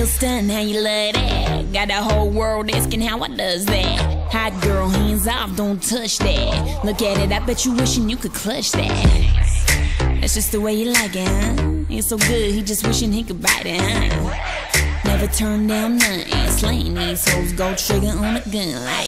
stunned how you love that. Got the whole world asking how I does that. Hot girl, hands off, don't touch that. Look at it, I bet you wishing you could clutch that. That's just the way you like it, huh? It's so good, he just wishing he could bite it, huh? Never turn down nothing, slaying these hoes, go trigger on a gun like